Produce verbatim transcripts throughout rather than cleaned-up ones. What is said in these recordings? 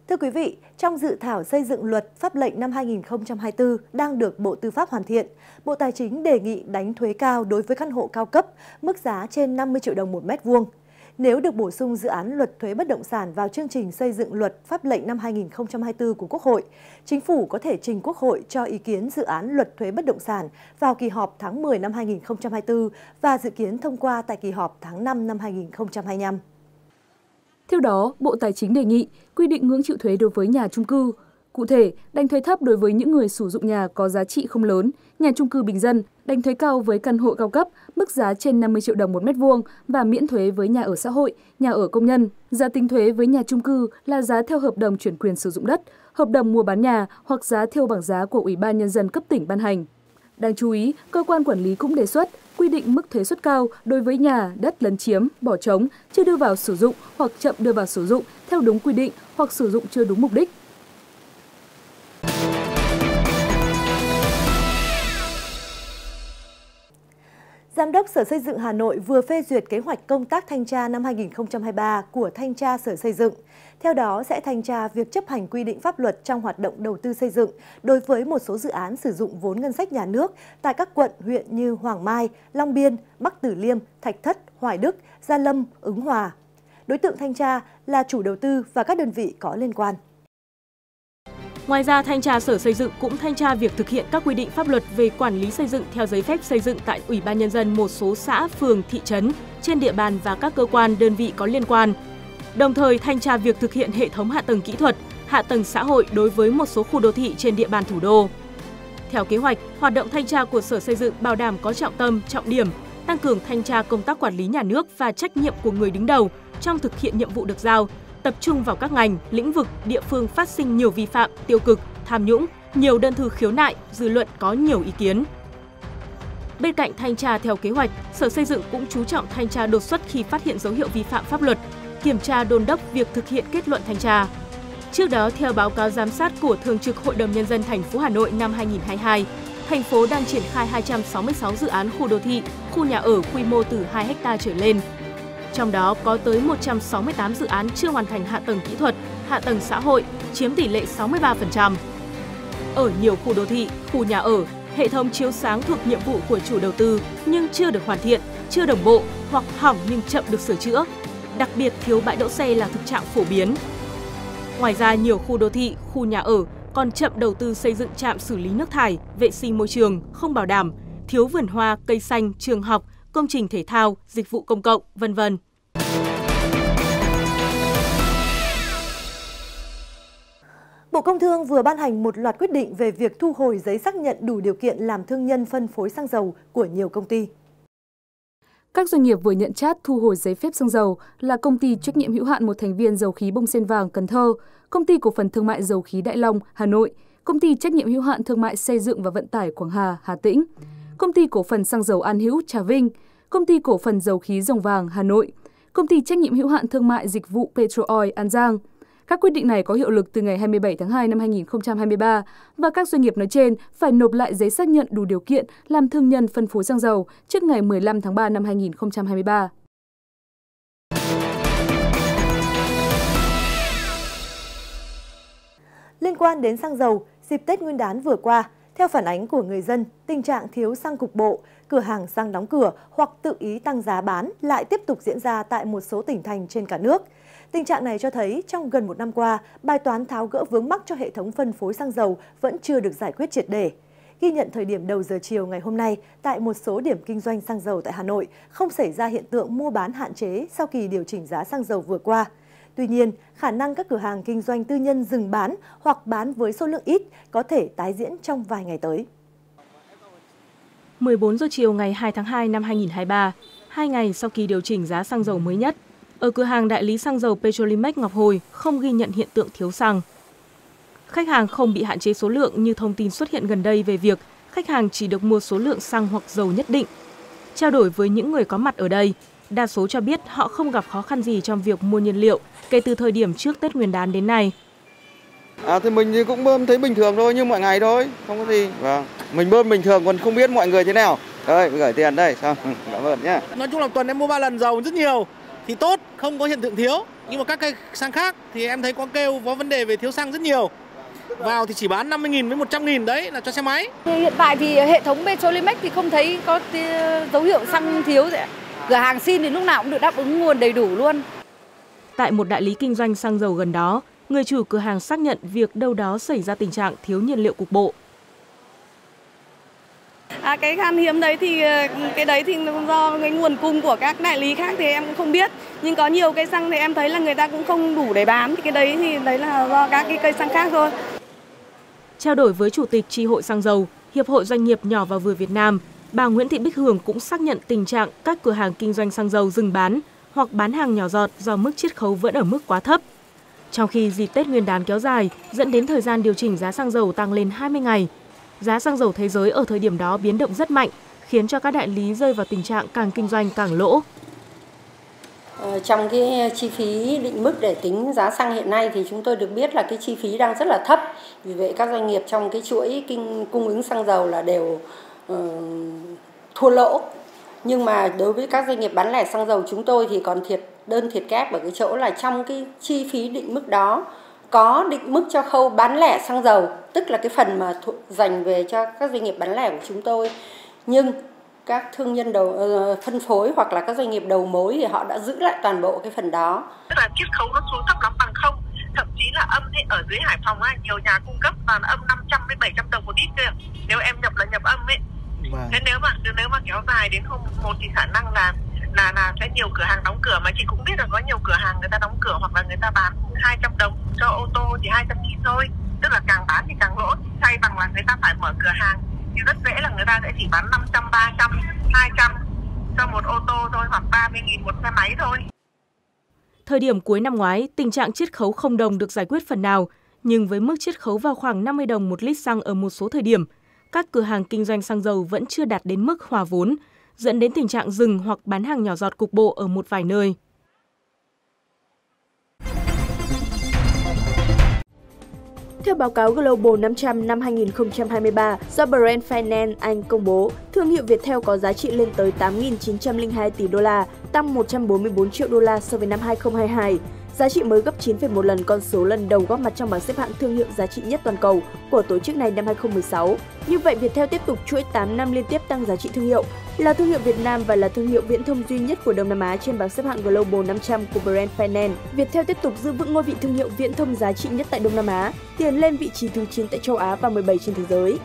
Thưa quý vị, trong dự thảo xây dựng luật pháp lệnh năm hai nghìn không trăm hai mươi tư đang được Bộ Tư pháp hoàn thiện, Bộ Tài chính đề nghị đánh thuế cao đối với căn hộ cao cấp, mức giá trên năm mươi triệu đồng một mét vuông. Nếu được bổ sung dự án luật thuế bất động sản vào chương trình xây dựng luật pháp lệnh năm hai nghìn không trăm hai mươi tư của Quốc hội, Chính phủ có thể trình Quốc hội cho ý kiến dự án luật thuế bất động sản vào kỳ họp tháng mười năm hai nghìn không trăm hai mươi tư và dự kiến thông qua tại kỳ họp tháng năm năm hai nghìn không trăm hai mươi lăm. Theo đó, Bộ Tài chính đề nghị quy định ngưỡng chịu thuế đối với nhà chung cư. Cụ thể, đánh thuế thấp đối với những người sử dụng nhà có giá trị không lớn, nhà chung cư bình dân, đánh thuế cao với căn hộ cao cấp, mức giá trên năm mươi triệu đồng một mét vuông và miễn thuế với nhà ở xã hội, nhà ở công nhân. Giá tính thuế với nhà chung cư là giá theo hợp đồng chuyển quyền sử dụng đất, hợp đồng mua bán nhà hoặc giá theo bảng giá của Ủy ban Nhân dân cấp tỉnh ban hành. Đáng chú ý, cơ quan quản lý cũng đề xuất quy định mức thuế suất cao đối với nhà, đất lấn chiếm, bỏ trống, chưa đưa vào sử dụng hoặc chậm đưa vào sử dụng theo đúng quy định hoặc sử dụng chưa đúng mục đích. Giám đốc Sở Xây dựng Hà Nội vừa phê duyệt kế hoạch công tác thanh tra năm hai nghìn không trăm hai mươi ba của Thanh tra Sở Xây dựng. Theo đó, sẽ thanh tra việc chấp hành quy định pháp luật trong hoạt động đầu tư xây dựng đối với một số dự án sử dụng vốn ngân sách nhà nước tại các quận, huyện như Hoàng Mai, Long Biên, Bắc Từ Liêm, Thạch Thất, Hoài Đức, Gia Lâm, Ứng Hòa. Đối tượng thanh tra là chủ đầu tư và các đơn vị có liên quan. Ngoài ra, Thanh tra Sở Xây dựng cũng thanh tra việc thực hiện các quy định pháp luật về quản lý xây dựng theo giấy phép xây dựng tại Ủy ban Nhân dân một số xã, phường, thị trấn trên địa bàn và các cơ quan, đơn vị có liên quan. Đồng thời, thanh tra việc thực hiện hệ thống hạ tầng kỹ thuật, hạ tầng xã hội đối với một số khu đô thị trên địa bàn thủ đô. Theo kế hoạch, hoạt động thanh tra của Sở Xây dựng bảo đảm có trọng tâm, trọng điểm, tăng cường thanh tra công tác quản lý nhà nước và trách nhiệm của người đứng đầu trong thực hiện nhiệm vụ được giao, tập trung vào các ngành, lĩnh vực, địa phương phát sinh nhiều vi phạm, tiêu cực, tham nhũng, nhiều đơn thư khiếu nại, dư luận có nhiều ý kiến. Bên cạnh thanh tra theo kế hoạch, Sở Xây dựng cũng chú trọng thanh tra đột xuất khi phát hiện dấu hiệu vi phạm pháp luật, kiểm tra đôn đốc việc thực hiện kết luận thanh tra. Trước đó, theo báo cáo giám sát của Thường trực Hội đồng Nhân dân thành phố Hà Nội năm hai nghìn không trăm hai mươi hai, thành phố đang triển khai hai trăm sáu mươi sáu dự án khu đô thị, khu nhà ở quy mô từ hai héc ta trở lên. Trong đó có tới một trăm sáu mươi tám dự án chưa hoàn thành hạ tầng kỹ thuật, hạ tầng xã hội, chiếm tỷ lệ sáu mươi ba phần trăm. Ở nhiều khu đô thị, khu nhà ở, hệ thống chiếu sáng thuộc nhiệm vụ của chủ đầu tư nhưng chưa được hoàn thiện, chưa đồng bộ hoặc hỏng nhưng chậm được sửa chữa. Đặc biệt thiếu bãi đỗ xe là thực trạng phổ biến. Ngoài ra, nhiều khu đô thị, khu nhà ở còn chậm đầu tư xây dựng trạm xử lý nước thải, vệ sinh môi trường, không bảo đảm, thiếu vườn hoa, cây xanh, trường học, công trình thể thao, dịch vụ công cộng, vân vân. Bộ Công Thương vừa ban hành một loạt quyết định về việc thu hồi giấy xác nhận đủ điều kiện làm thương nhân phân phối xăng dầu của nhiều công ty. Các doanh nghiệp vừa nhận chát thu hồi giấy phép xăng dầu là Công ty trách nhiệm hữu hạn một thành viên dầu khí Bông Sen Vàng Cần Thơ, Công ty cổ phần thương mại dầu khí Đại Long Hà Nội, Công ty trách nhiệm hữu hạn thương mại xây dựng và vận tải Quảng Hà Hà Tĩnh, Công ty cổ phần xăng dầu An Hữu Trà Vinh, Công ty cổ phần dầu khí Rồng Vàng Hà Nội, Công ty trách nhiệm hữu hạn thương mại dịch vụ Petrooil An Giang. Các quyết định này có hiệu lực từ ngày hai mươi bảy tháng hai năm hai nghìn không trăm hai mươi ba và các doanh nghiệp nói trên phải nộp lại giấy xác nhận đủ điều kiện làm thương nhân phân phối xăng dầu trước ngày mười lăm tháng ba năm hai nghìn không trăm hai mươi ba. Liên quan đến xăng dầu, dịp Tết Nguyên đán vừa qua, theo phản ánh của người dân, tình trạng thiếu xăng cục bộ, cửa hàng xăng đóng cửa hoặc tự ý tăng giá bán lại tiếp tục diễn ra tại một số tỉnh thành trên cả nước. Tình trạng này cho thấy trong gần một năm qua, bài toán tháo gỡ vướng mắc cho hệ thống phân phối xăng dầu vẫn chưa được giải quyết triệt để. Ghi nhận thời điểm đầu giờ chiều ngày hôm nay, tại một số điểm kinh doanh xăng dầu tại Hà Nội, không xảy ra hiện tượng mua bán hạn chế sau kỳ điều chỉnh giá xăng dầu vừa qua. Tuy nhiên, khả năng các cửa hàng kinh doanh tư nhân dừng bán hoặc bán với số lượng ít có thể tái diễn trong vài ngày tới. mười bốn giờ chiều ngày hai tháng hai năm hai nghìn không trăm hai mươi ba, hai ngày sau kỳ điều chỉnh giá xăng dầu mới nhất, ở cửa hàng đại lý xăng dầu Petrolimex Ngọc Hồi không ghi nhận hiện tượng thiếu xăng. Khách hàng không bị hạn chế số lượng như thông tin xuất hiện gần đây về việc khách hàng chỉ được mua số lượng xăng hoặc dầu nhất định. Trao đổi với những người có mặt ở đây, đa số cho biết họ không gặp khó khăn gì trong việc mua nhiên liệu kể từ thời điểm trước Tết Nguyên đán đến nay. À thì mình thì cũng bơm thấy bình thường thôi, như mọi ngày thôi, không có gì. Vâng, mình bơm bình thường còn không biết mọi người thế nào. Đây, gửi tiền đây, xong, cảm ơn nhé. Nói chung là tuần em mua ba lần dầu rất nhiều, thì tốt, không có hiện tượng thiếu. Nhưng mà các cây xăng khác thì em thấy có kêu có vấn đề về thiếu xăng rất nhiều. Vào thì chỉ bán năm mươi nghìn với một trăm nghìn, đấy là cho xe máy. Hiện tại thì hệ thống Petrolimex thì không thấy có dấu hiệu xăng thiếu. Cửa hàng xin thì lúc nào cũng được đáp ứng nguồn đầy đủ luôn. Tại một đại lý kinh doanh xăng dầu gần đó, người chủ cửa hàng xác nhận việc đâu đó xảy ra tình trạng thiếu nhiên liệu cục bộ. À, cái khan hiếm đấy thì cái đấy thì do cái nguồn cung của các đại lý khác thì em cũng không biết. Nhưng có nhiều cây xăng thì em thấy là người ta cũng không đủ để bán. Thì cái đấy thì đấy là do các cái cây xăng khác thôi. Trao đổi với Chủ tịch Chi hội xăng dầu, Hiệp hội Doanh nghiệp nhỏ và vừa Việt Nam, bà Nguyễn Thị Bích Hường cũng xác nhận tình trạng các cửa hàng kinh doanh xăng dầu dừng bán hoặc bán hàng nhỏ giọt do mức chiết khấu vẫn ở mức quá thấp. Trong khi dịp Tết Nguyên đán kéo dài dẫn đến thời gian điều chỉnh giá xăng dầu tăng lên hai mươi ngày, giá xăng dầu thế giới ở thời điểm đó biến động rất mạnh, khiến cho các đại lý rơi vào tình trạng càng kinh doanh càng lỗ. Trong cái chi phí định mức để tính giá xăng hiện nay thì chúng tôi được biết là cái chi phí đang rất là thấp. Vì vậy các doanh nghiệp trong cái chuỗi kinh cung ứng xăng dầu là đều uh, thua lỗ. Nhưng mà đối với các doanh nghiệp bán lẻ xăng dầu chúng tôi thì còn thiệt đơn thiệt kép ở cái chỗ là trong cái chi phí định mức đó có định mức cho khâu bán lẻ xăng dầu, tức là cái phần mà dành về cho các doanh nghiệp bán lẻ của chúng tôi. Nhưng các thương nhân đầu uh, phân phối hoặc là các doanh nghiệp đầu mối thì họ đã giữ lại toàn bộ cái phần đó. Tức là chiết khấu nó xuống thấp lắm bằng không, thậm chí là âm ấy, ở dưới Hải Phòng ấy, nhiều nhà cung cấp toàn âm năm trăm đến bảy trăm đồng một lít kia. Nếu em nhập là nhập âm ấy. Wow. Thế nếu mà nếu mà kéo dài đến hôm một thì khả năng là là là sẽ nhiều cửa hàng đóng cửa, mà chị cũng biết là có nhiều cửa hàng người ta đóng cửa hoặc là người ta bán hai trăm đồng cho ô tô chỉ hai trăm nghìn thôi. Tức là càng bán thì càng lỗ, thay bằng là người ta phải mở cửa hàng thì rất dễ là người ta sẽ chỉ bán năm trăm, ba trăm, hai trăm cho một ô tô thôi, hoặc ba mươi nghìn một xe máy thôi. Thời điểm cuối năm ngoái, tình trạng chiết khấu không đồng được giải quyết phần nào, nhưng với mức chiết khấu vào khoảng năm mươi đồng một lít xăng ở một số thời điểm, các cửa hàng kinh doanh xăng dầu vẫn chưa đạt đến mức hòa vốn, dẫn đến tình trạng dừng hoặc bán hàng nhỏ giọt cục bộ ở một vài nơi. Theo báo cáo Global năm trăm năm hai nghìn không trăm hai mươi ba do Brand Finance Anh công bố, thương hiệu Viettel có giá trị lên tới tám nghìn chín trăm lẻ hai tỷ đô la, tăng một trăm bốn mươi tư triệu đô la so với năm hai nghìn không trăm hai mươi hai. Giá trị mới gấp chín phẩy một lần con số lần đầu góp mặt trong bảng xếp hạng thương hiệu giá trị nhất toàn cầu của tổ chức này năm hai nghìn không trăm mười sáu. Như vậy, Viettel tiếp tục chuỗi tám năm liên tiếp tăng giá trị thương hiệu, là thương hiệu Việt Nam và là thương hiệu viễn thông duy nhất của Đông Nam Á trên bảng xếp hạng Global năm trăm của Brand Finance. Viettel tiếp tục giữ vững ngôi vị thương hiệu viễn thông giá trị nhất tại Đông Nam Á, tiến lên vị trí thứ chín tại châu Á và mười bảy trên thế giới.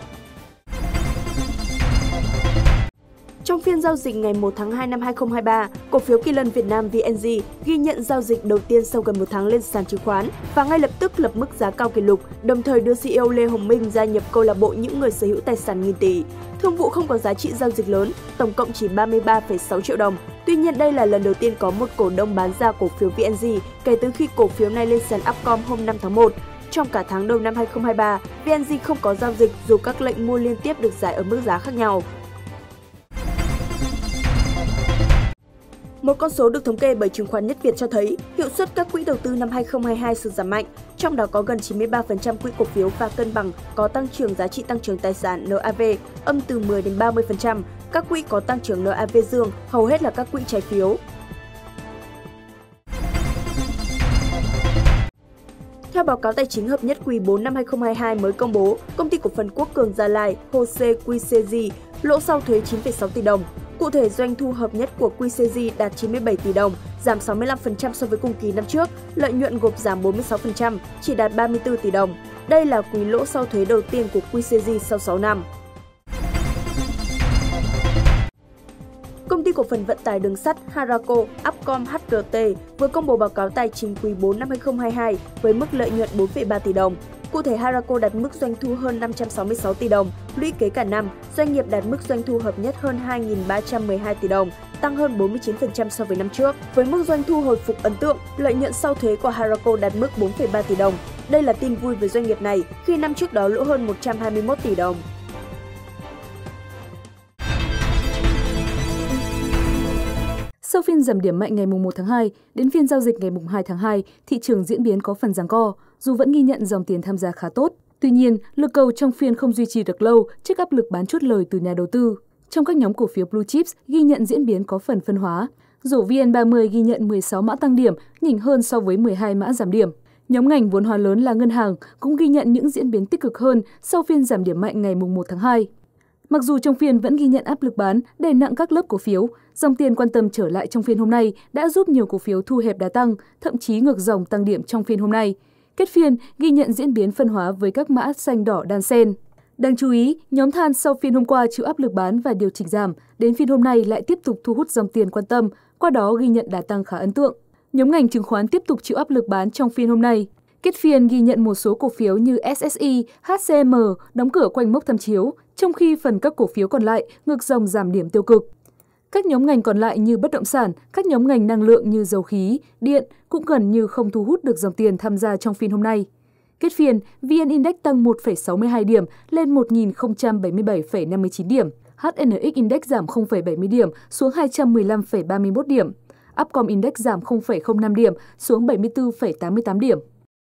Trong phiên giao dịch ngày một tháng hai năm hai nghìn không trăm hai mươi ba, cổ phiếu Kỳ Lân Việt Nam vê en giê ghi nhận giao dịch đầu tiên sau gần một tháng lên sàn chứng khoán và ngay lập tức lập mức giá cao kỷ lục, đồng thời đưa xê e ô Lê Hồng Minh gia nhập câu lạc bộ những người sở hữu tài sản nghìn tỷ. Thương vụ không có giá trị giao dịch lớn, tổng cộng chỉ ba mươi ba phẩy sáu triệu đồng. Tuy nhiên, đây là lần đầu tiên có một cổ đông bán ra cổ phiếu vê en giê kể từ khi cổ phiếu này lên sàn Upcom hôm năm tháng một. Trong cả tháng đầu năm hai nghìn không trăm hai mươi ba, vê en giê không có giao dịch dù các lệnh mua liên tiếp được giải ở mức giá khác nhau. Một con số được thống kê bởi chứng khoán Nhất Việt cho thấy hiệu suất các quỹ đầu tư năm hai nghìn không trăm hai mươi hai sụt giảm mạnh, trong đó có gần chín mươi ba phần trăm quỹ cổ phiếu và cân bằng có tăng trưởng giá trị tăng trưởng tài sản en a vê âm từ mười đến ba mươi phần trăm, các quỹ có tăng trưởng en a vê dương hầu hết là các quỹ trái phiếu. Theo báo cáo tài chính hợp nhất quý bốn năm hai nghìn không trăm hai mươi hai mới công bố, Công ty cổ phần Quốc Cường Gia Lai (hồ sê quy xê giê) lỗ sau thuế chín phẩy sáu tỷ đồng. Cụ thể, doanh thu hợp nhất của quy xê giê đạt chín mươi bảy tỷ đồng, giảm sáu mươi lăm phần trăm so với cùng kỳ năm trước, lợi nhuận gộp giảm bốn mươi sáu phần trăm, chỉ đạt ba mươi tư tỷ đồng. Đây là quý lỗ sau thuế đầu tiên của quy xê giê sau sáu năm. Công ty cổ phần vận tải đường sắt Harako Upcom hát rờ tê vừa công bố báo cáo tài chính quý bốn năm hai nghìn không trăm hai mươi hai với mức lợi nhuận bốn phẩy ba tỷ đồng. Cụ thể, Harako đạt mức doanh thu hơn năm trăm sáu mươi sáu tỷ đồng, lũy kế cả năm, doanh nghiệp đạt mức doanh thu hợp nhất hơn hai nghìn ba trăm mười hai tỷ đồng, tăng hơn bốn mươi chín phần trăm so với năm trước. Với mức doanh thu hồi phục ấn tượng, lợi nhuận sau thuế của Harako đạt mức bốn phẩy ba tỷ đồng. Đây là tin vui với doanh nghiệp này khi năm trước đó lỗ hơn một trăm hai mươi mốt tỷ đồng. Sau phiên giảm điểm mạnh ngày một tháng hai, đến phiên giao dịch ngày hai tháng hai, thị trường diễn biến có phần giằng co, dù vẫn ghi nhận dòng tiền tham gia khá tốt. Tuy nhiên, lực cầu trong phiên không duy trì được lâu trước áp lực bán chốt lời từ nhà đầu tư. Trong các nhóm cổ phiếu Blue Chips ghi nhận diễn biến có phần phân hóa. Rổ vê en ba mươi ghi nhận mười sáu mã tăng điểm, nhỉnh hơn so với mười hai mã giảm điểm. Nhóm ngành vốn hóa lớn là ngân hàng cũng ghi nhận những diễn biến tích cực hơn sau phiên giảm điểm mạnh ngày mùng một tháng hai. Mặc dù trong phiên vẫn ghi nhận áp lực bán đè nặng các lớp cổ phiếu, dòng tiền quan tâm trở lại trong phiên hôm nay đã giúp nhiều cổ phiếu thu hẹp đà tăng, thậm chí ngược dòng tăng điểm trong phiên hôm nay. Kết phiên ghi nhận diễn biến phân hóa với các mã xanh đỏ đan xen. Đáng chú ý, nhóm than sau phiên hôm qua chịu áp lực bán và điều chỉnh giảm, đến phiên hôm nay lại tiếp tục thu hút dòng tiền quan tâm, qua đó ghi nhận đà tăng khá ấn tượng. Nhóm ngành chứng khoán tiếp tục chịu áp lực bán trong phiên hôm nay. Kết phiên ghi nhận một số cổ phiếu như ét ét i, hát xê em đóng cửa quanh mốc tham chiếu, trong khi phần các cổ phiếu còn lại ngược dòng giảm điểm tiêu cực. Các nhóm ngành còn lại như bất động sản, các nhóm ngành năng lượng như dầu khí, điện cũng gần như không thu hút được dòng tiền tham gia trong phiên hôm nay. Kết phiên, vê en Index tăng một phẩy sáu mươi hai điểm lên một nghìn không trăm bảy mươi bảy phẩy năm mươi chín điểm. hát en ích Index giảm không phẩy bảy mươi điểm xuống hai trăm mười lăm phẩy ba mươi mốt điểm. Upcom Index giảm không phẩy không năm điểm xuống bảy mươi tư phẩy tám mươi tám điểm.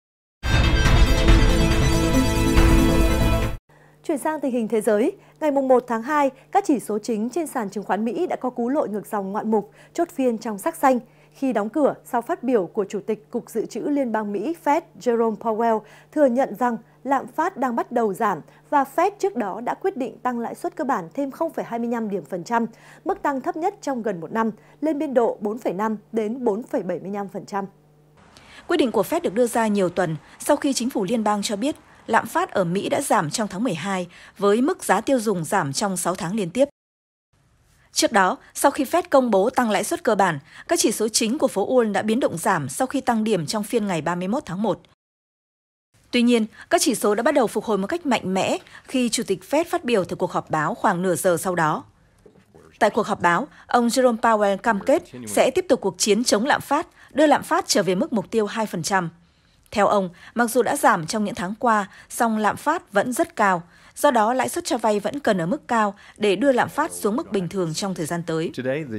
Chuyển sang tình hình thế giới, ngày mùng một tháng hai, các chỉ số chính trên sàn chứng khoán Mỹ đã có cú lội ngược dòng ngoạn mục, chốt phiên trong sắc xanh. Khi đóng cửa, sau phát biểu của Chủ tịch Cục Dự trữ Liên bang Mỹ Fed Jerome Powell thừa nhận rằng lạm phát đang bắt đầu giảm và Fed trước đó đã quyết định tăng lãi suất cơ bản thêm không phẩy hai mươi lăm điểm phần trăm, mức tăng thấp nhất trong gần một năm, lên biên độ bốn phẩy năm đến bốn phẩy bảy mươi lăm phần trăm. Quyết định của Fed được đưa ra nhiều tuần sau khi chính phủ liên bang cho biết lạm phát ở Mỹ đã giảm trong tháng mười hai với mức giá tiêu dùng giảm trong sáu tháng liên tiếp. Trước đó, sau khi Fed công bố tăng lãi suất cơ bản, các chỉ số chính của phố Wall đã biến động giảm sau khi tăng điểm trong phiên ngày ba mươi mốt tháng một. Tuy nhiên, các chỉ số đã bắt đầu phục hồi một cách mạnh mẽ khi Chủ tịch Fed phát biểu từ cuộc họp báo khoảng nửa giờ sau đó. Tại cuộc họp báo, ông Jerome Powell cam kết sẽ tiếp tục cuộc chiến chống lạm phát, đưa lạm phát trở về mức mục tiêu hai phần trăm. Theo ông, mặc dù đã giảm trong những tháng qua, song lạm phát vẫn rất cao. Do đó, lãi suất cho vay vẫn cần ở mức cao để đưa lạm phát xuống mức bình thường trong thời gian tới.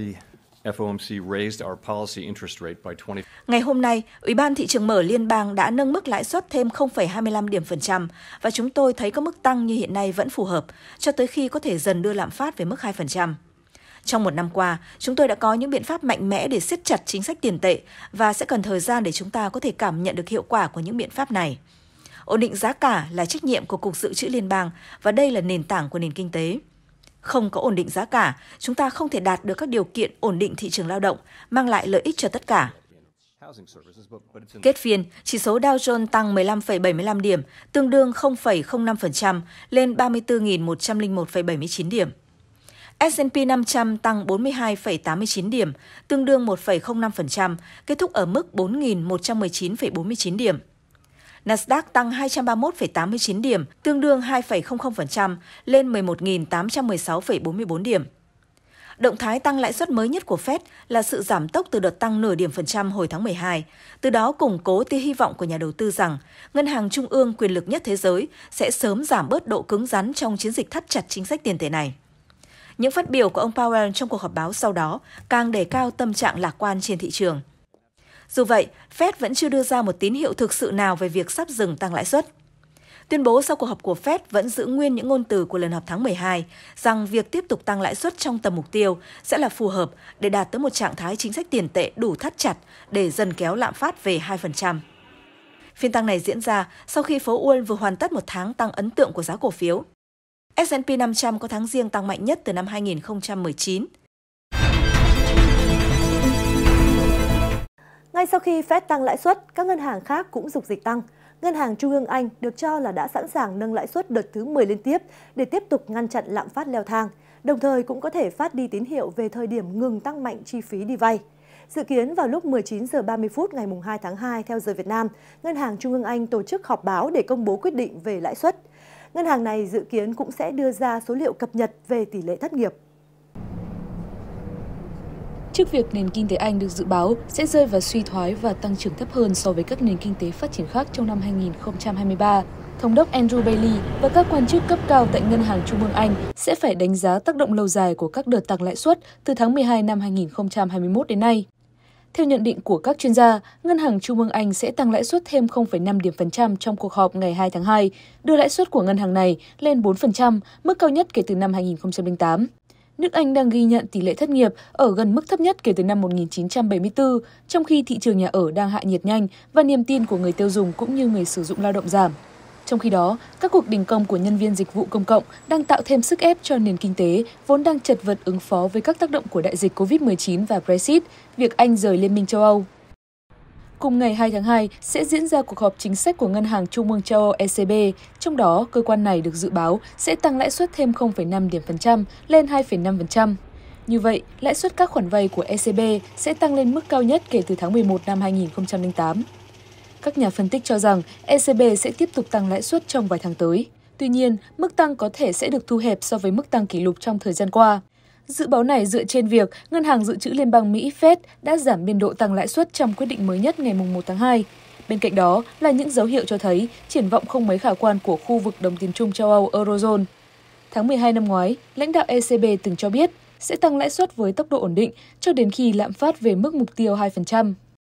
Ngày hôm nay, Ủy ban Thị trường Mở Liên bang đã nâng mức lãi suất thêm không phẩy hai mươi lăm điểm phần trăm và chúng tôi thấy các mức tăng như hiện nay vẫn phù hợp cho tới khi có thể dần đưa lạm phát về mức hai phần trăm. Trong một năm qua, chúng tôi đã có những biện pháp mạnh mẽ để siết chặt chính sách tiền tệ và sẽ cần thời gian để chúng ta có thể cảm nhận được hiệu quả của những biện pháp này. Ổn định giá cả là trách nhiệm của Cục Dự trữ Liên bang và đây là nền tảng của nền kinh tế. Không có ổn định giá cả, chúng ta không thể đạt được các điều kiện ổn định thị trường lao động, mang lại lợi ích cho tất cả. Kết phiên, chỉ số Dow Jones tăng mười lăm phẩy bảy mươi lăm điểm, tương đương không phẩy không năm phần trăm lên ba mươi tư nghìn một trăm lẻ một phẩy bảy mươi chín điểm. ét and pê năm trăm tăng bốn mươi hai phẩy tám mươi chín điểm, tương đương một phẩy không năm phần trăm, kết thúc ở mức bốn nghìn một trăm mười chín phẩy bốn mươi chín điểm. Nasdaq tăng hai trăm ba mươi mốt phẩy tám mươi chín điểm, tương đương hai phẩy không không phần trăm, lên mười một nghìn tám trăm mười sáu phẩy bốn mươi bốn điểm. Động thái tăng lãi suất mới nhất của Fed là sự giảm tốc từ đợt tăng nửa điểm phần trăm hồi tháng mười hai, từ đó củng cố tia hy vọng của nhà đầu tư rằng ngân hàng trung ương quyền lực nhất thế giới sẽ sớm giảm bớt độ cứng rắn trong chiến dịch thắt chặt chính sách tiền tệ này. Những phát biểu của ông Powell trong cuộc họp báo sau đó càng đề cao tâm trạng lạc quan trên thị trường. Dù vậy, Fed vẫn chưa đưa ra một tín hiệu thực sự nào về việc sắp dừng tăng lãi suất. Tuyên bố sau cuộc họp của Fed vẫn giữ nguyên những ngôn từ của lần họp tháng mười hai rằng việc tiếp tục tăng lãi suất trong tầm mục tiêu sẽ là phù hợp để đạt tới một trạng thái chính sách tiền tệ đủ thắt chặt để dần kéo lạm phát về hai phần trăm. Phiên tăng này diễn ra sau khi phố Wall vừa hoàn tất một tháng tăng ấn tượng của giá cổ phiếu. ét and pê năm trăm có tháng riêng tăng mạnh nhất từ năm hai nghìn không trăm mười chín. Ngay sau khi Fed tăng lãi suất, các ngân hàng khác cũng dục dịch tăng. Ngân hàng Trung ương Anh được cho là đã sẵn sàng nâng lãi suất đợt thứ mười liên tiếp để tiếp tục ngăn chặn lạm phát leo thang, đồng thời cũng có thể phát đi tín hiệu về thời điểm ngừng tăng mạnh chi phí đi vay. Dự kiến vào lúc mười chín giờ ba mươi phút ngày hai tháng hai theo giờ Việt Nam, Ngân hàng Trung ương Anh tổ chức họp báo để công bố quyết định về lãi suất. Ngân hàng này dự kiến cũng sẽ đưa ra số liệu cập nhật về tỷ lệ thất nghiệp. Trước việc nền kinh tế Anh được dự báo sẽ rơi vào suy thoái và tăng trưởng thấp hơn so với các nền kinh tế phát triển khác trong năm hai nghìn không trăm hai mươi ba, Thống đốc Andrew Bailey và các quan chức cấp cao tại Ngân hàng Trung ương Anh sẽ phải đánh giá tác động lâu dài của các đợt tăng lãi suất từ tháng mười hai năm hai nghìn không trăm hai mươi mốt đến nay. Theo nhận định của các chuyên gia, Ngân hàng Trung ương Anh sẽ tăng lãi suất thêm không phẩy năm điểm phần trăm trong cuộc họp ngày hai tháng hai, đưa lãi suất của ngân hàng này lên bốn phần trăm, mức cao nhất kể từ năm hai nghìn không trăm lẻ tám. Nước Anh đang ghi nhận tỷ lệ thất nghiệp ở gần mức thấp nhất kể từ năm một nghìn chín trăm bảy mươi tư, trong khi thị trường nhà ở đang hạ nhiệt nhanh và niềm tin của người tiêu dùng cũng như người sử dụng lao động giảm. Trong khi đó, các cuộc đình công của nhân viên dịch vụ công cộng đang tạo thêm sức ép cho nền kinh tế, vốn đang chật vật ứng phó với các tác động của đại dịch Covid mười chín và Brexit, việc Anh rời Liên minh châu Âu. Cùng ngày hai tháng hai sẽ diễn ra cuộc họp chính sách của Ngân hàng Trung ương châu Âu E C B, trong đó cơ quan này được dự báo sẽ tăng lãi suất thêm không phẩy năm điểm phần trăm lên hai phẩy năm phần trăm. Như vậy, lãi suất các khoản vay của E C B sẽ tăng lên mức cao nhất kể từ tháng mười một năm hai nghìn không trăm lẻ tám. Các nhà phân tích cho rằng E C B sẽ tiếp tục tăng lãi suất trong vài tháng tới. Tuy nhiên, mức tăng có thể sẽ được thu hẹp so với mức tăng kỷ lục trong thời gian qua. Dự báo này dựa trên việc Ngân hàng Dự trữ Liên bang Mỹ Fed đã giảm biên độ tăng lãi suất trong quyết định mới nhất ngày một tháng hai. Bên cạnh đó là những dấu hiệu cho thấy triển vọng không mấy khả quan của khu vực đồng tiền chung châu Âu Eurozone. Tháng mười hai năm ngoái, lãnh đạo E C B từng cho biết sẽ tăng lãi suất với tốc độ ổn định cho đến khi lạm phát về mức mục tiêu hai phần trăm.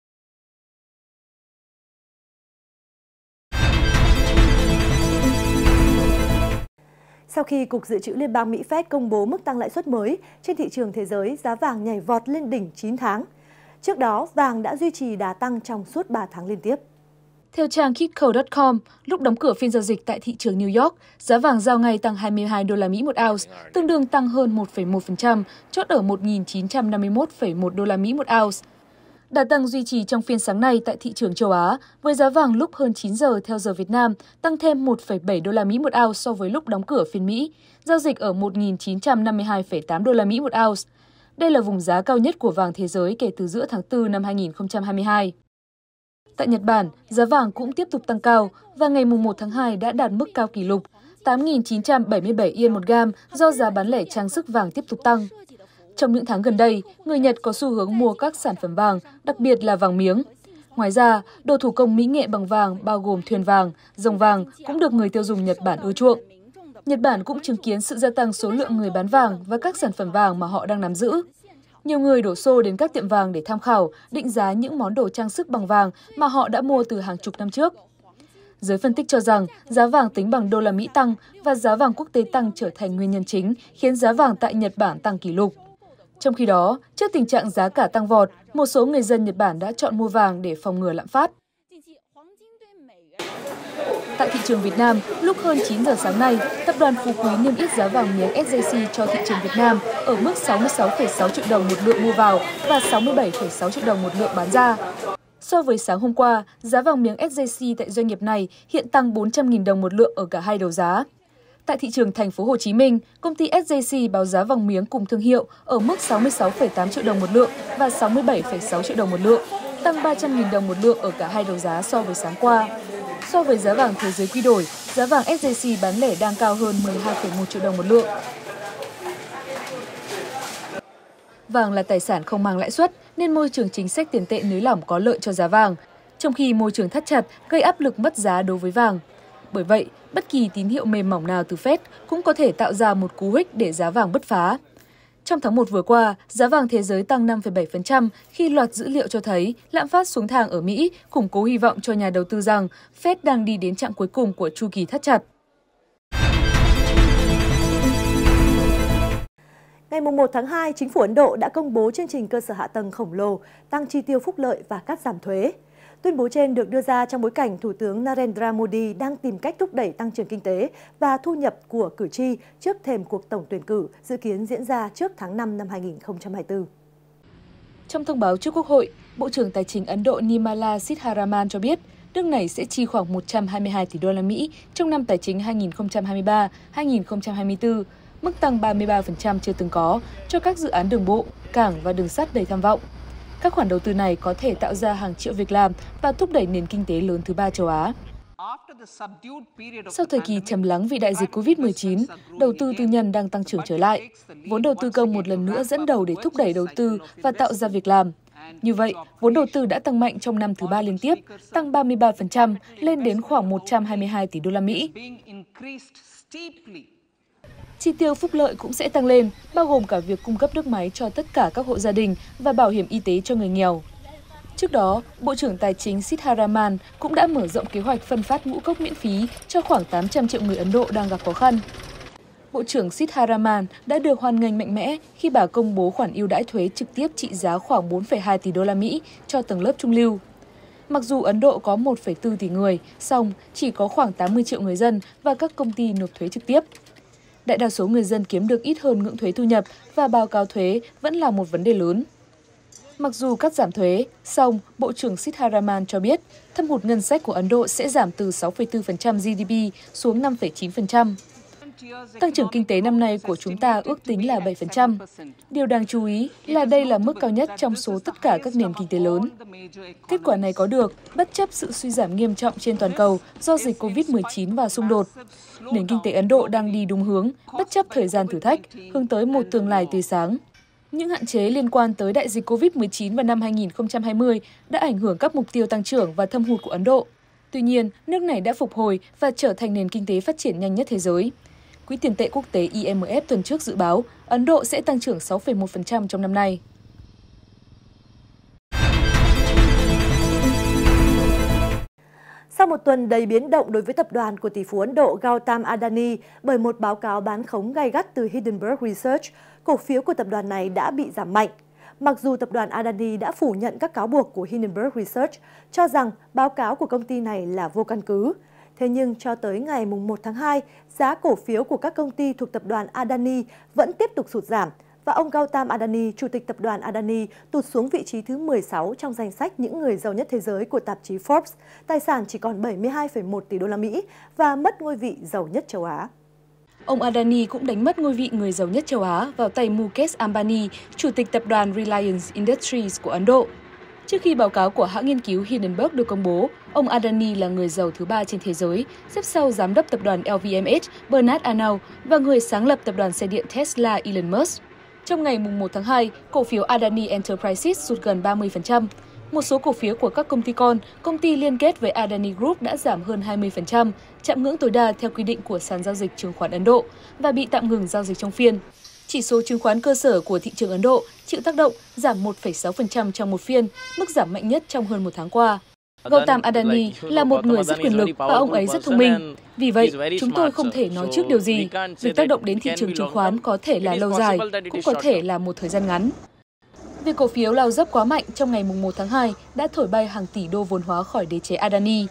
Sau khi Cục Dự trữ Liên bang Mỹ Fed công bố mức tăng lãi suất mới, trên thị trường thế giới, giá vàng nhảy vọt lên đỉnh chín tháng. Trước đó, vàng đã duy trì đà tăng trong suốt ba tháng liên tiếp. Theo trang Kitco chấm com, lúc đóng cửa phiên giao dịch tại thị trường New York, giá vàng giao ngay tăng hai mươi hai đô la Mỹ một ounce, tương đương tăng hơn một phẩy một phần trăm, chốt ở một nghìn chín trăm năm mươi mốt phẩy một đô la Mỹ một ounce. Đà tăng duy trì trong phiên sáng nay tại thị trường châu Á, với giá vàng lúc hơn chín giờ theo giờ Việt Nam tăng thêm một phẩy bảy đô la Mỹ một ounce so với lúc đóng cửa phiên Mỹ, giao dịch ở một nghìn chín trăm năm mươi hai phẩy tám đô la Mỹ một ounce. Đây là vùng giá cao nhất của vàng thế giới kể từ giữa tháng tư năm hai nghìn không trăm hai mươi hai. Tại Nhật Bản, giá vàng cũng tiếp tục tăng cao và ngày mùng một tháng hai đã đạt mức cao kỷ lục tám nghìn chín trăm bảy mươi bảy yên một gam do giá bán lẻ trang sức vàng tiếp tục tăng. Trong những tháng gần đây, người Nhật có xu hướng mua các sản phẩm vàng, đặc biệt là vàng miếng. Ngoài ra, đồ thủ công mỹ nghệ bằng vàng bao gồm thuyền vàng, rồng vàng cũng được người tiêu dùng Nhật Bản ưa chuộng. Nhật Bản cũng chứng kiến sự gia tăng số lượng người bán vàng và các sản phẩm vàng mà họ đang nắm giữ. Nhiều người đổ xô đến các tiệm vàng để tham khảo, định giá những món đồ trang sức bằng vàng mà họ đã mua từ hàng chục năm trước. Giới phân tích cho rằng giá vàng tính bằng đô la Mỹ tăng và giá vàng quốc tế tăng trở thành nguyên nhân chính khiến giá vàng tại Nhật Bản tăng kỷ lục. Trong khi đó, trước tình trạng giá cả tăng vọt, một số người dân Nhật Bản đã chọn mua vàng để phòng ngừa lạm phát. Tại thị trường Việt Nam, lúc hơn chín giờ sáng nay, tập đoàn Phú Quý niêm yết giá vàng miếng ét gi xê cho thị trường Việt Nam ở mức sáu mươi sáu phẩy sáu triệu đồng một lượng mua vào và sáu mươi bảy phẩy sáu triệu đồng một lượng bán ra. So với sáng hôm qua, giá vàng miếng ét gi xê tại doanh nghiệp này hiện tăng bốn trăm nghìn đồng một lượng ở cả hai đầu giá. Tại thị trường thành phố Hồ Chí Minh, công ty ét gi xê báo giá vàng miếng cùng thương hiệu ở mức sáu mươi sáu phẩy tám triệu đồng một lượng và sáu mươi bảy phẩy sáu triệu đồng một lượng, tăng ba trăm nghìn đồng một lượng ở cả hai đầu giá so với sáng qua. So với giá vàng thế giới quy đổi, giá vàng ét gi xê bán lẻ đang cao hơn mười hai phẩy một triệu đồng một lượng. Vàng là tài sản không mang lãi suất nên môi trường chính sách tiền tệ nới lỏng có lợi cho giá vàng, trong khi môi trường thắt chặt gây áp lực mất giá đối với vàng. Bởi vậy, bất kỳ tín hiệu mềm mỏng nào từ Fed cũng có thể tạo ra một cú hích để giá vàng bứt phá. Trong tháng một vừa qua, giá vàng thế giới tăng năm phẩy bảy phần trăm khi loạt dữ liệu cho thấy lạm phát xuống thang ở Mỹ, củng cố hy vọng cho nhà đầu tư rằng Fed đang đi đến chặng cuối cùng của chu kỳ thắt chặt. Ngày một tháng hai, Chính phủ Ấn Độ đã công bố chương trình cơ sở hạ tầng khổng lồ, tăng chi tiêu phúc lợi và cắt giảm thuế. Tuyên bố trên được đưa ra trong bối cảnh Thủ tướng Narendra Modi đang tìm cách thúc đẩy tăng trưởng kinh tế và thu nhập của cử tri trước thềm cuộc tổng tuyển cử dự kiến diễn ra trước tháng năm năm hai nghìn không trăm hai mươi tư. Trong thông báo trước Quốc hội, Bộ trưởng Tài chính Ấn Độ Nirmala Sitharaman cho biết nước này sẽ chi khoảng một trăm hai mươi hai tỷ đô la Mỹ trong năm tài chính hai nghìn không trăm hai mươi ba hai nghìn không trăm hai mươi tư, mức tăng ba mươi ba phần trăm chưa từng có cho các dự án đường bộ, cảng và đường sắt đầy tham vọng. Các khoản đầu tư này có thể tạo ra hàng triệu việc làm và thúc đẩy nền kinh tế lớn thứ ba châu Á. Sau thời kỳ trầm lắng vì đại dịch Covid mười chín, đầu tư tư nhân đang tăng trưởng trở lại. Vốn đầu tư công một lần nữa dẫn đầu để thúc đẩy đầu tư và tạo ra việc làm. Như vậy, vốn đầu tư đã tăng mạnh trong năm thứ ba liên tiếp, tăng ba mươi ba phần trăm lên đến khoảng một trăm hai mươi hai tỷ đô la Mỹ. Chi tiêu phúc lợi cũng sẽ tăng lên, bao gồm cả việc cung cấp nước máy cho tất cả các hộ gia đình và bảo hiểm y tế cho người nghèo. Trước đó, Bộ trưởng Tài chính Sitharaman cũng đã mở rộng kế hoạch phân phát ngũ cốc miễn phí cho khoảng tám trăm triệu người Ấn Độ đang gặp khó khăn. Bộ trưởng Sitharaman đã được hoan nghênh mạnh mẽ khi bà công bố khoản ưu đãi thuế trực tiếp trị giá khoảng bốn phẩy hai tỷ đô la Mỹ cho tầng lớp trung lưu. Mặc dù Ấn Độ có một phẩy bốn tỷ người, song chỉ có khoảng tám mươi triệu người dân và các công ty nộp thuế trực tiếp. Đại đa số người dân kiếm được ít hơn ngưỡng thuế thu nhập và báo cáo thuế vẫn là một vấn đề lớn. Mặc dù cắt giảm thuế, song Bộ trưởng Sitharaman cho biết thâm hụt ngân sách của Ấn Độ sẽ giảm từ sáu phẩy bốn phần trăm giê đê pê xuống năm phẩy chín phần trăm. Tăng trưởng kinh tế năm nay của chúng ta ước tính là bảy phần trăm. Điều đáng chú ý là đây là mức cao nhất trong số tất cả các nền kinh tế lớn. Kết quả này có được bất chấp sự suy giảm nghiêm trọng trên toàn cầu do dịch Covid mười chín và xung đột. Nền kinh tế Ấn Độ đang đi đúng hướng, bất chấp thời gian thử thách, hướng tới một tương lai tươi sáng. Những hạn chế liên quan tới đại dịch Covid mười chín vào năm hai nghìn không trăm hai mươi đã ảnh hưởng các mục tiêu tăng trưởng và thâm hụt của Ấn Độ. Tuy nhiên, nước này đã phục hồi và trở thành nền kinh tế phát triển nhanh nhất thế giới. Quỹ tiền tệ quốc tế I M F tuần trước dự báo Ấn Độ sẽ tăng trưởng sáu phẩy một phần trăm trong năm nay. Sau một tuần đầy biến động đối với tập đoàn của tỷ phú Ấn Độ Gautam Adani bởi một báo cáo bán khống gay gắt từ Hindenburg Research, cổ phiếu của tập đoàn này đã bị giảm mạnh. Mặc dù tập đoàn Adani đã phủ nhận các cáo buộc của Hindenburg Research, cho rằng báo cáo của công ty này là vô căn cứ. Thế nhưng cho tới ngày mùng một tháng hai, giá cổ phiếu của các công ty thuộc tập đoàn Adani vẫn tiếp tục sụt giảm và ông Gautam Adani, chủ tịch tập đoàn Adani, tụt xuống vị trí thứ mười sáu trong danh sách những người giàu nhất thế giới của tạp chí Forbes, tài sản chỉ còn bảy mươi hai phẩy một tỷ đô la Mỹ và mất ngôi vị giàu nhất châu Á. Ông Adani cũng đánh mất ngôi vị người giàu nhất châu Á vào tay Mukesh Ambani, chủ tịch tập đoàn Reliance Industries của Ấn Độ. Trước khi báo cáo của hãng nghiên cứu Hindenburg được công bố, ông Adani là người giàu thứ ba trên thế giới, xếp sau giám đốc tập đoàn L V M H Bernard Arnault và người sáng lập tập đoàn xe điện Tesla Elon Musk. Trong ngày mùng một tháng hai, cổ phiếu Adani Enterprises sụt gần ba mươi phần trăm. Một số cổ phiếu của các công ty con, công ty liên kết với Adani Group đã giảm hơn hai mươi phần trăm, chạm ngưỡng tối đa theo quy định của sàn giao dịch chứng khoán Ấn Độ và bị tạm ngừng giao dịch trong phiên. Chỉ số chứng khoán cơ sở của thị trường Ấn Độ chịu tác động giảm một phẩy sáu phần trăm trong một phiên, mức giảm mạnh nhất trong hơn một tháng qua. Gautam Adani là một người rất quyền lực và ông ấy rất thông minh. Vì vậy, chúng tôi không thể nói trước điều gì. Việc tác động đến thị trường chứng khoán có thể là lâu dài, cũng có thể là một thời gian ngắn. Việc cổ phiếu lao dốc quá mạnh trong ngày mùng một tháng hai đã thổi bay hàng tỷ đô vốn hóa khỏi đế chế Adani.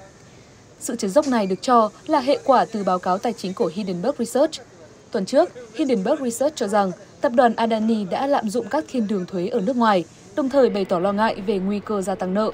Sự trượt dốc này được cho là hệ quả từ báo cáo tài chính của Hindenburg Research. Tuần trước, Hindenburg Research cho rằng tập đoàn Adani đã lạm dụng các thiên đường thuế ở nước ngoài, đồng thời bày tỏ lo ngại về nguy cơ gia tăng nợ.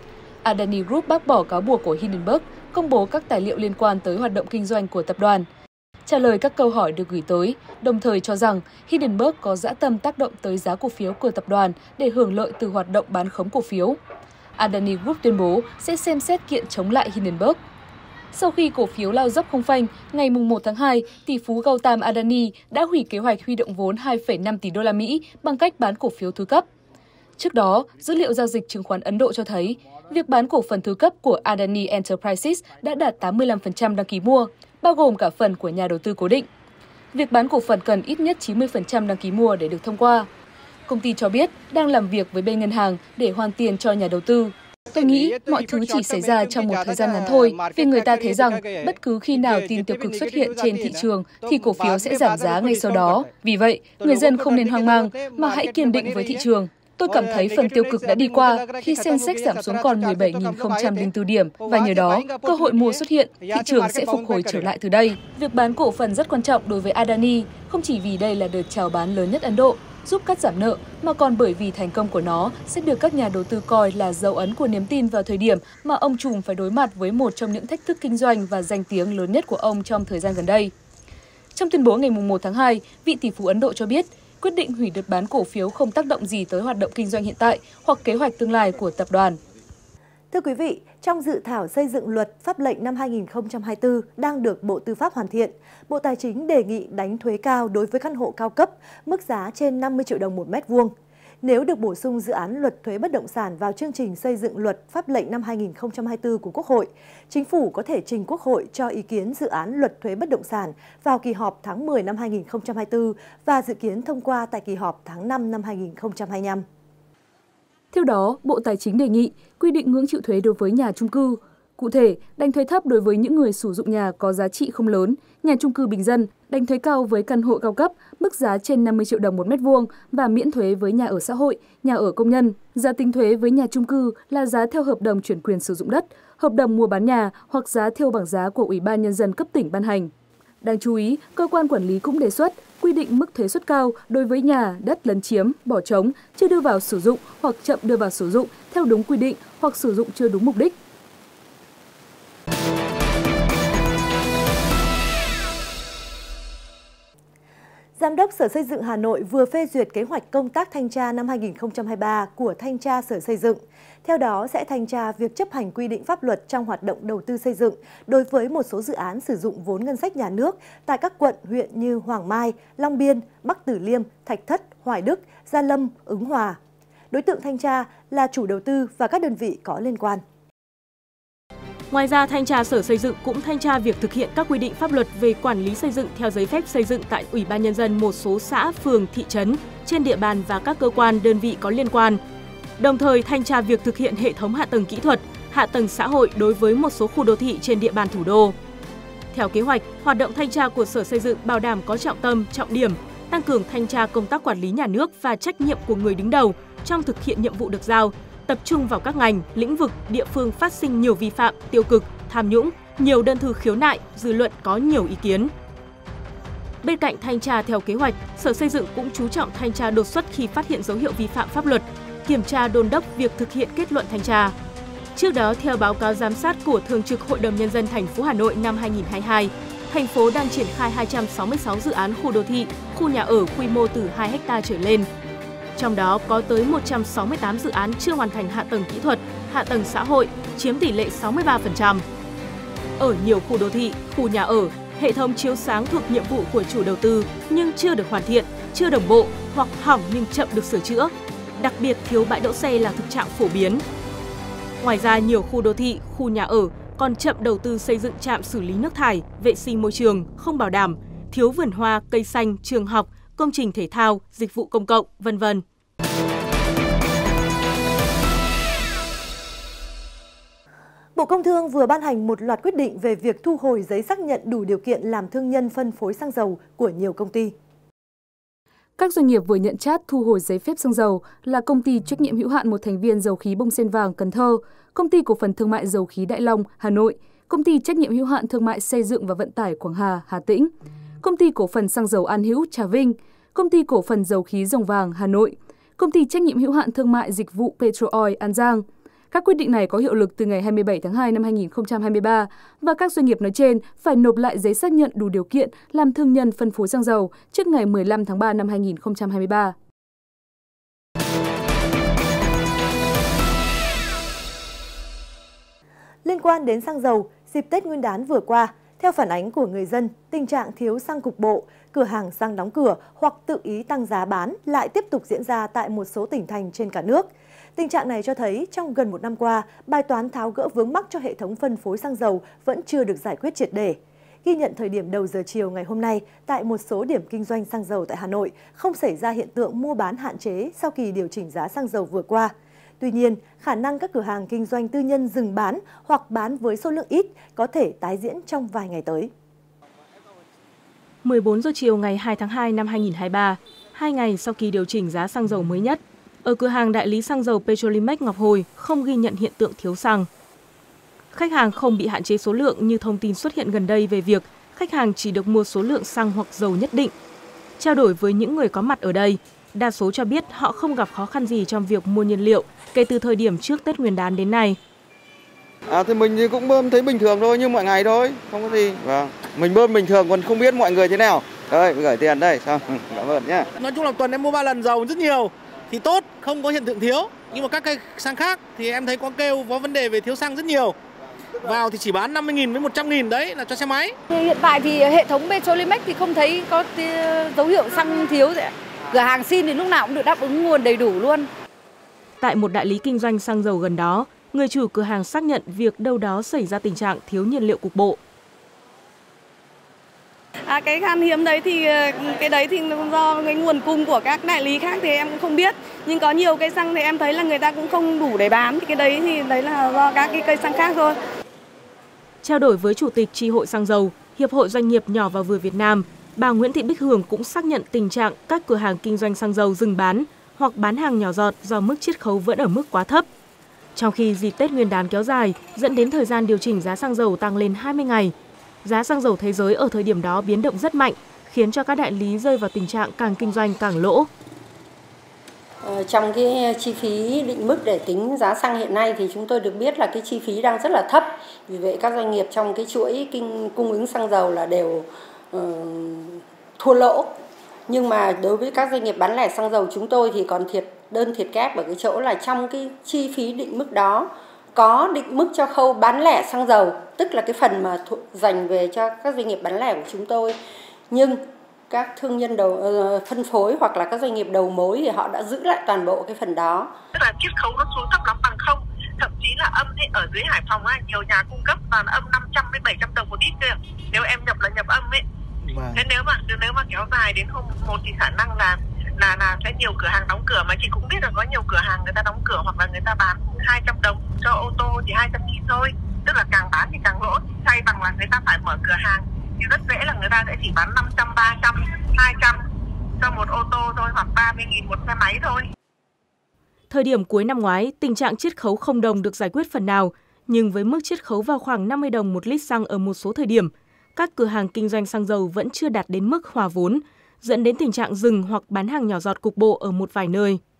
Adani Group bác bỏ cáo buộc của Hindenburg, công bố các tài liệu liên quan tới hoạt động kinh doanh của tập đoàn, trả lời các câu hỏi được gửi tới, đồng thời cho rằng Hindenburg có dã tâm tác động tới giá cổ phiếu của tập đoàn để hưởng lợi từ hoạt động bán khống cổ phiếu. Adani Group tuyên bố sẽ xem xét kiện chống lại Hindenburg. Sau khi cổ phiếu lao dốc không phanh, ngày mùng một tháng hai, tỷ phú Gautam Adani đã hủy kế hoạch huy động vốn hai phẩy năm tỷ đô la Mỹ bằng cách bán cổ phiếu thứ cấp. Trước đó, dữ liệu giao dịch chứng khoán Ấn Độ cho thấy, việc bán cổ phần thứ cấp của Adani Enterprises đã đạt tám mươi lăm phần trăm đăng ký mua, bao gồm cả phần của nhà đầu tư cố định. Việc bán cổ phần cần ít nhất chín mươi phần trăm đăng ký mua để được thông qua. Công ty cho biết đang làm việc với bên ngân hàng để hoàn tiền cho nhà đầu tư. Tôi nghĩ mọi thứ chỉ xảy ra trong một thời gian ngắn thôi, vì người ta thấy rằng bất cứ khi nào tin tiêu cực xuất hiện trên thị trường thì cổ phiếu sẽ giảm giá ngay sau đó. Vì vậy, người dân không nên hoang mang mà hãy kiên định với thị trường. Tôi cảm thấy phần tiêu cực đã đi qua khi Sensex giảm xuống còn mười bảy nghìn không trăm lẻ bốn điểm và nhờ đó, cơ hội mua xuất hiện, thị trường sẽ phục hồi trở lại từ đây. Việc bán cổ phần rất quan trọng đối với Adani, không chỉ vì đây là đợt chào bán lớn nhất Ấn Độ, giúp cắt giảm nợ, mà còn bởi vì thành công của nó sẽ được các nhà đầu tư coi là dấu ấn của niềm tin vào thời điểm mà ông trùm phải đối mặt với một trong những thách thức kinh doanh và danh tiếng lớn nhất của ông trong thời gian gần đây. Trong tuyên bố ngày mùng một tháng hai, vị tỷ phú Ấn Độ cho biết, quyết định hủy đợt bán cổ phiếu không tác động gì tới hoạt động kinh doanh hiện tại hoặc kế hoạch tương lai của tập đoàn. Thưa quý vị, trong dự thảo xây dựng luật pháp lệnh năm hai nghìn không trăm hai mươi tư đang được Bộ Tư pháp hoàn thiện, Bộ Tài chính đề nghị đánh thuế cao đối với căn hộ cao cấp, mức giá trên năm mươi triệu đồng một mét vuông. Nếu được bổ sung dự án luật thuế bất động sản vào chương trình xây dựng luật pháp lệnh năm hai nghìn không trăm hai mươi tư của Quốc hội, Chính phủ có thể trình Quốc hội cho ý kiến dự án luật thuế bất động sản vào kỳ họp tháng mười năm hai nghìn không trăm hai mươi tư và dự kiến thông qua tại kỳ họp tháng năm năm hai nghìn không trăm hai mươi lăm. Theo đó, Bộ Tài chính đề nghị quy định ngưỡng chịu thuế đối với nhà chung cư. Cụ Cụ thể, đánh thuế thấp đối với những người sử dụng nhà có giá trị không lớn, nhà chung cư bình dân, đánh thuế cao với căn hộ cao cấp, mức giá trên năm mươi triệu đồng một mét vuông và miễn thuế với nhà ở xã hội, nhà ở công nhân. Giá tính thuế với nhà chung cư là giá theo hợp đồng chuyển quyền sử dụng đất, hợp đồng mua bán nhà hoặc giá theo bảng giá của Ủy ban Nhân dân cấp tỉnh ban hành. Đáng chú ý, cơ quan quản lý cũng đề xuất quy định mức thuế suất cao đối với nhà, đất lấn chiếm, bỏ trống, chưa đưa vào sử dụng hoặc chậm đưa vào sử dụng theo đúng quy định hoặc sử dụng chưa đúng mục đích. Giám đốc Sở Xây dựng Hà Nội vừa phê duyệt kế hoạch công tác thanh tra năm hai nghìn không trăm hai mươi ba của Thanh tra Sở Xây dựng. Theo đó, sẽ thanh tra việc chấp hành quy định pháp luật trong hoạt động đầu tư xây dựng đối với một số dự án sử dụng vốn ngân sách nhà nước tại các quận, huyện như Hoàng Mai, Long Biên, Bắc Từ Liêm, Thạch Thất, Hoài Đức, Gia Lâm, Ứng Hòa. Đối tượng thanh tra là chủ đầu tư và các đơn vị có liên quan. Ngoài ra, Thanh tra Sở Xây dựng cũng thanh tra việc thực hiện các quy định pháp luật về quản lý xây dựng theo giấy phép xây dựng tại Ủy ban Nhân dân một số xã, phường, thị trấn trên địa bàn và các cơ quan, đơn vị có liên quan. Đồng thời, thanh tra việc thực hiện hệ thống hạ tầng kỹ thuật, hạ tầng xã hội đối với một số khu đô thị trên địa bàn thủ đô. Theo kế hoạch, hoạt động thanh tra của Sở Xây dựng bảo đảm có trọng tâm, trọng điểm, tăng cường thanh tra công tác quản lý nhà nước và trách nhiệm của người đứng đầu trong thực hiện nhiệm vụ được giao, tập trung vào các ngành, lĩnh vực, địa phương phát sinh nhiều vi phạm, tiêu cực, tham nhũng, nhiều đơn thư khiếu nại, dư luận có nhiều ý kiến. Bên cạnh thanh tra theo kế hoạch, Sở Xây dựng cũng chú trọng thanh tra đột xuất khi phát hiện dấu hiệu vi phạm pháp luật, kiểm tra đôn đốc việc thực hiện kết luận thanh tra. Trước đó, theo báo cáo giám sát của Thường trực Hội đồng Nhân dân thành phố Hà Nội năm hai nghìn không trăm hai mươi hai, thành phố đang triển khai hai trăm sáu mươi sáu dự án khu đô thị, khu nhà ở quy mô từ hai héc ta trở lên. Trong đó có tới một trăm sáu mươi tám dự án chưa hoàn thành hạ tầng kỹ thuật, hạ tầng xã hội, chiếm tỷ lệ sáu mươi ba phần trăm. Ở nhiều khu đô thị, khu nhà ở, hệ thống chiếu sáng thuộc nhiệm vụ của chủ đầu tư nhưng chưa được hoàn thiện, chưa đồng bộ hoặc hỏng nhưng chậm được sửa chữa. Đặc biệt thiếu bãi đỗ xe là thực trạng phổ biến. Ngoài ra, nhiều khu đô thị, khu nhà ở còn chậm đầu tư xây dựng trạm xử lý nước thải, vệ sinh môi trường, không bảo đảm, thiếu vườn hoa, cây xanh, trường học, công trình thể thao, dịch vụ công cộng, vân vân. Bộ Công Thương vừa ban hành một loạt quyết định về việc thu hồi giấy xác nhận đủ điều kiện làm thương nhân phân phối xăng dầu của nhiều công ty. Các doanh nghiệp vừa nhận chát thu hồi giấy phép xăng dầu là Công ty trách nhiệm hữu hạn một thành viên dầu khí Bông Sen Vàng Cần Thơ, Công ty cổ phần thương mại dầu khí Đại Long Hà Nội, Công ty trách nhiệm hữu hạn thương mại xây dựng và vận tải Quảng Hà Hà Tĩnh, Công ty cổ phần xăng dầu An Hữu Trà Vinh, Công ty cổ phần dầu khí Rồng Vàng Hà Nội, Công ty trách nhiệm hữu hạn thương mại dịch vụ Petrooil An Giang. Các quyết định này có hiệu lực từ ngày hai mươi bảy tháng hai năm hai nghìn không trăm hai mươi ba và các doanh nghiệp nói trên phải nộp lại giấy xác nhận đủ điều kiện làm thương nhân phân phối xăng dầu trước ngày mười lăm tháng ba năm hai nghìn không trăm hai mươi ba. Liên quan đến xăng dầu, dịp Tết Nguyên đán vừa qua, theo phản ánh của người dân, tình trạng thiếu xăng cục bộ, cửa hàng xăng đóng cửa hoặc tự ý tăng giá bán lại tiếp tục diễn ra tại một số tỉnh thành trên cả nước. Tình trạng này cho thấy trong gần một năm qua, bài toán tháo gỡ vướng mắc cho hệ thống phân phối xăng dầu vẫn chưa được giải quyết triệt để. Ghi nhận thời điểm đầu giờ chiều ngày hôm nay, tại một số điểm kinh doanh xăng dầu tại Hà Nội, không xảy ra hiện tượng mua bán hạn chế sau kỳ điều chỉnh giá xăng dầu vừa qua. Tuy nhiên, khả năng các cửa hàng kinh doanh tư nhân dừng bán hoặc bán với số lượng ít có thể tái diễn trong vài ngày tới. mười bốn giờ chiều ngày hai tháng hai năm hai nghìn không trăm hai mươi ba, hai ngày sau kỳ điều chỉnh giá xăng dầu mới nhất, ở cửa hàng đại lý xăng dầu Petrolimex Ngọc Hồi không ghi nhận hiện tượng thiếu xăng. Khách hàng không bị hạn chế số lượng như thông tin xuất hiện gần đây về việc khách hàng chỉ được mua số lượng xăng hoặc dầu nhất định. Trao đổi với những người có mặt ở đây, đa số cho biết họ không gặp khó khăn gì trong việc mua nhiên liệu kể từ thời điểm trước Tết Nguyên đán đến nay. À thì mình cũng bơm thấy bình thường thôi, như mọi ngày thôi, không có gì. Vâng, mình bơm bình thường còn không biết mọi người thế nào. Đây, gửi tiền đây, xong, cảm ơn nhé. Nói chung là tuần em mua ba lần dầu rất nhiều, thì tốt, không có hiện tượng thiếu. Nhưng mà các cây xăng khác thì em thấy có kêu có vấn đề về thiếu xăng rất nhiều. Vào thì chỉ bán năm mươi nghìn với một trăm nghìn đấy là cho xe máy. Hiện tại thì hệ thống Petrolimex thì không thấy có dấu hiệu xăng thiếu. Cửa hàng xin thì lúc nào cũng được đáp ứng nguồn đầy đủ luôn. Tại một đại lý kinh doanh xăng dầu gần đó, người chủ cửa hàng xác nhận việc đâu đó xảy ra tình trạng thiếu nhiên liệu cục bộ. À, cái khan hiếm đấy thì cái đấy thì do cái nguồn cung của các đại lý khác thì em cũng không biết. Nhưng có nhiều cây xăng thì em thấy là người ta cũng không đủ để bán. Thì cái đấy thì đấy là do các cái cây xăng khác thôi. Trao đổi với Chủ tịch Chi hội xăng dầu, Hiệp hội Doanh nghiệp nhỏ và vừa Việt Nam, bà Nguyễn Thị Bích Hường cũng xác nhận tình trạng các cửa hàng kinh doanh xăng dầu dừng bán hoặc bán hàng nhỏ giọt do mức chiết khấu vẫn ở mức quá thấp. Trong khi dịp Tết Nguyên đán kéo dài dẫn đến thời gian điều chỉnh giá xăng dầu tăng lên hai mươi ngày, giá xăng dầu thế giới ở thời điểm đó biến động rất mạnh, khiến cho các đại lý rơi vào tình trạng càng kinh doanh càng lỗ. Trong cái chi phí định mức để tính giá xăng hiện nay thì chúng tôi được biết là cái chi phí đang rất là thấp. Vì vậy các doanh nghiệp trong cái chuỗi kinh cung ứng xăng dầu là đều uh, thua lỗ. Nhưng mà đối với các doanh nghiệp bán lẻ xăng dầu chúng tôi thì còn thiệt đơn thiệt kép ở cái chỗ là trong cái chi phí định mức đó có định mức cho khâu bán lẻ xăng dầu, tức là cái phần mà dành về cho các doanh nghiệp bán lẻ của chúng tôi. Nhưng các thương nhân đầu uh, phân phối hoặc là các doanh nghiệp đầu mối thì họ đã giữ lại toàn bộ cái phần đó. Tức là chiết khấu nó xuống thấp lắm bằng không, thậm chí là âm ấy, ở dưới Hải Phòng ấy, nhiều nhà cung cấp toàn âm năm trăm đến bảy trăm đồng một lít kia. Nếu em nhập là nhập âm ấy. Vâng. Thế nếu mà nếu mà kéo dài đến hôm một thì khả năng là là là sẽ nhiều cửa hàng đóng cửa, mà chị cũng biết là có nhiều cửa hàng người ta đóng cửa hoặc là người ta bán hai trăm đồng cho ô tô chỉ hai trăm nghìn thôi. Tức là càng bán thì càng lỗ, thay bằng là người ta phải mở cửa hàng. Thì rất dễ là người ta sẽ chỉ bán năm trăm, ba trăm, hai trăm cho một ô tô thôi, hoặc ba mươi nghìn một xe máy thôi. Thời điểm cuối năm ngoái, tình trạng chiết khấu không đồng được giải quyết phần nào, nhưng với mức chiết khấu vào khoảng năm mươi đồng một lít xăng ở một số thời điểm, các cửa hàng kinh doanh xăng dầu vẫn chưa đạt đến mức hòa vốn, dẫn đến tình trạng dừng hoặc bán hàng nhỏ giọt cục bộ ở một vài nơi.